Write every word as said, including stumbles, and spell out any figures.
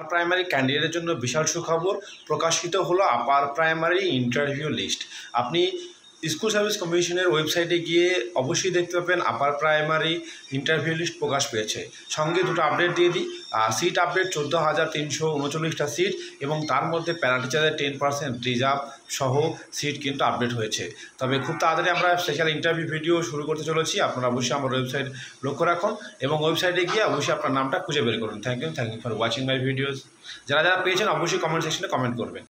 Primary ক্যান্ডিডেটের জন্য বিশাল সুখবর প্রকাশিত হলো আপার প্রাইমারি ইন্টারভিউ লিস্ট। আপনি স্কুল সার্ভিস কমিশনের ওয়েবসাইটে গিয়ে অবশ্যই দেখতে পাবেন আপার প্রাইমারি ইন্টারভিউ লিস্ট প্রকাশ পেয়েছে। সঙ্গে দুটো আপডেট দিয়ে দিই, সিট আপডেট চোদ্দো হাজার তিনশো উনচল্লিশটা সিট এবং তার মধ্যে প্যারা টিচারের টেন পার্সেন্ট রিজার্ভ সহ সিট কিন্তু আপডেট হয়েছে। তবে খুব তাড়াতাড়ি আমরা স্পেশাল ইন্টারভিউ ভিডিও শুরু করতে চলেছি। আপনারা অবশ্যই আমার ওয়েবসাইট লক্ষ্য রাখুন এবং ওয়েবসাইটে গিয়ে অবশ্যই আপনার নামটা খুঁজে বের করুন। Thank you thank you for watching my videos. যারা যারা পেয়েছেন অবশ্যই কমেন্ট সেকশনে কমেন্ট করবেন।